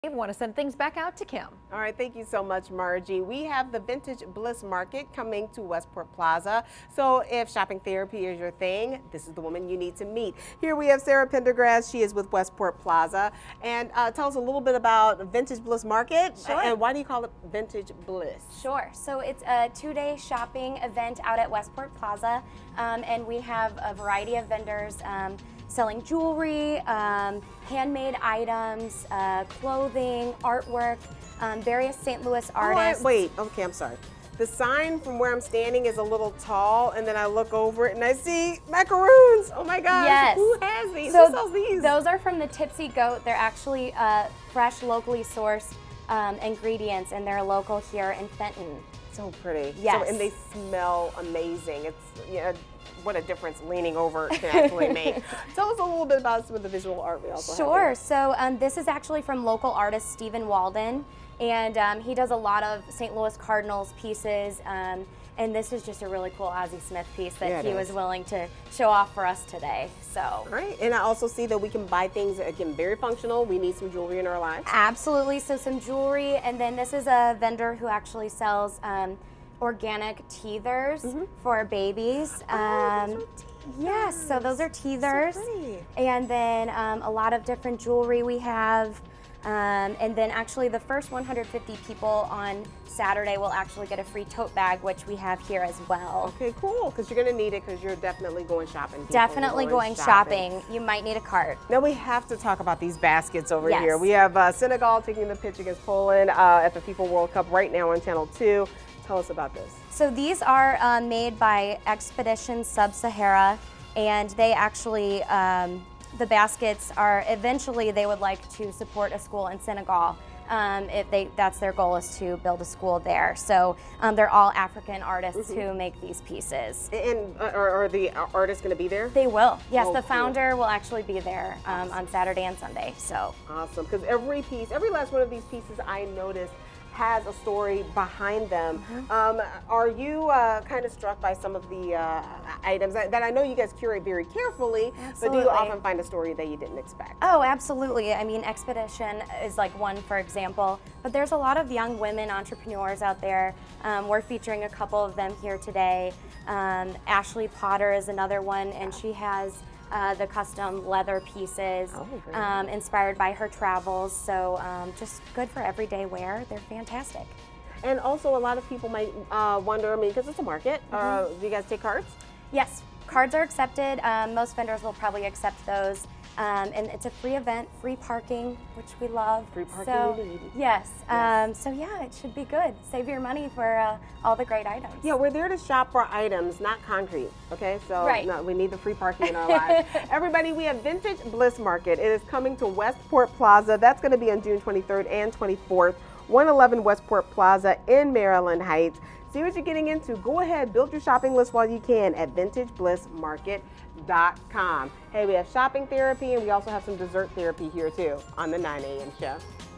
I want to send things back out to Kim. All right, thank you so much, Margie. We have the Vintage Bliss Market coming to Westport Plaza. So if shopping therapy is your thing, this is the woman you need to meet. Here we have Sarah Pendergrass. She is with Westport Plaza. And tell us a little bit about Vintage Bliss Market. Sure. And why do you call it Vintage Bliss? Sure. So it's a two-day shopping event out at Westport Plaza. And we have a variety of vendors selling jewelry, handmade items, clothing, artwork, various St. Louis artists. Wait, okay, I'm sorry. The sign from where I'm standing is a little tall, and then I look over it and I see macaroons. Oh my gosh, yes. Who has these? So who sells these? Those are from the Tipsy Goat. They're actually fresh, locally sourced ingredients, and they're local here in Fenton. So pretty. Yes. And they smell amazing. It's, what a difference leaning over can actually make. Tell us a little bit about some of the visual art we also have. Sure. So this is actually from local artist Stephen Walden, and he does a lot of St. Louis Cardinals pieces. And this is just a really cool Ozzie Smith piece that he was willing to show off for us today. So. All right, and I also see that we can buy things, again, very functional. We need some jewelry in our lives. Absolutely, so some jewelry, and then this is a vendor who actually sells organic teethers for babies. Yes, so those are teethers. So pretty. And then a lot of different jewelry we have. And then actually the first 150 people on Saturday will actually get a free tote bag, which we have here as well. Okay, cool, because you're going to need it because you're definitely going shopping. Definitely going shopping. You might need a cart. Now we have to talk about these baskets over Yes. here. We have Senegal taking the pitch against Poland at the FIFA World Cup right now on Channel 2. Tell us about this. So these are made by Expedition Sub-Sahara, and they actually, the baskets are, eventually they would like to support a school in Senegal. That's their goal, is to build a school there. So they're all African artists who make these pieces. And are the artists going to be there? They will. Yes, Oh, the cool. founder will actually be there on Saturday and Sunday. So Awesome, because every piece, every last one of these pieces I noticed has a story behind them. Are you kind of struck by some of the items that I know you guys curate very carefully, but do you often find a story that you didn't expect? Oh, absolutely. I mean, Expedition is like one, for example, but there's a lot of young women entrepreneurs out there. We're featuring a couple of them here today. Ashley Potter is another one, and she has the custom leather pieces inspired by her travels. So just good for everyday wear. They're fantastic. And also a lot of people might wonder, I mean, because it's a market, do you guys take cards? Yes, cards are accepted. Most vendors will probably accept those. And it's a free event, free parking, which we love. Free parking so, indeed. Yes. So yeah, it should be good. Save your money for all the great items. Yeah, we're there to shop for items, not concrete, okay? So no, we need the free parking in our lives. Everybody, we have Vintage Bliss Market. It is coming to Westport Plaza. That's going to be on June 23rd and 24th, 111 Westport Plaza in Maryland Heights. See what you're getting into. Go ahead, build your shopping list while you can at vintageblissmarket.com. Hey, we have shopping therapy, and we also have some dessert therapy here too on the 9 a.m. show.